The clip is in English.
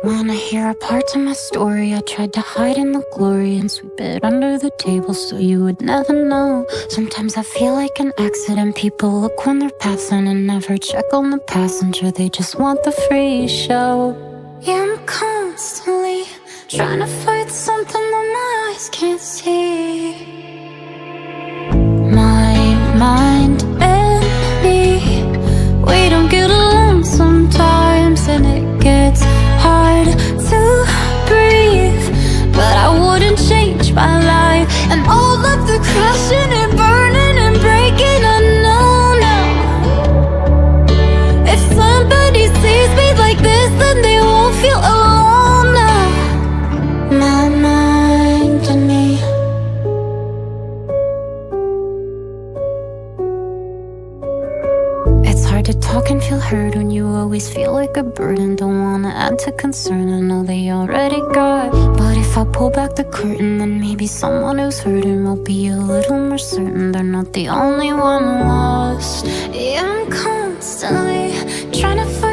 Wanna hear a part to my story? I tried to hide in the glory and sweep it under the table so you would never know. Sometimes I feel like an accident. People look when they're passing and never check on the passenger. They just want the free show. Yeah, I'm constantly trying to fight something that my eyes can't see. My mind and me, we don't get along sometimes, and it gets hard to breathe. But I wouldn't change my life and all of the crashing and burning and breaking. I know now, if somebody sees me like this, then they won't feel alone now. My mind and me. It's hard to talk and feel heard when you always feel like a burden. Don't wanna add to concern, I know they already got. But if I pull back the curtain, then maybe someone who's hurting will be a little more certain they're not the only one lost. Yeah, I'm constantly trying to fight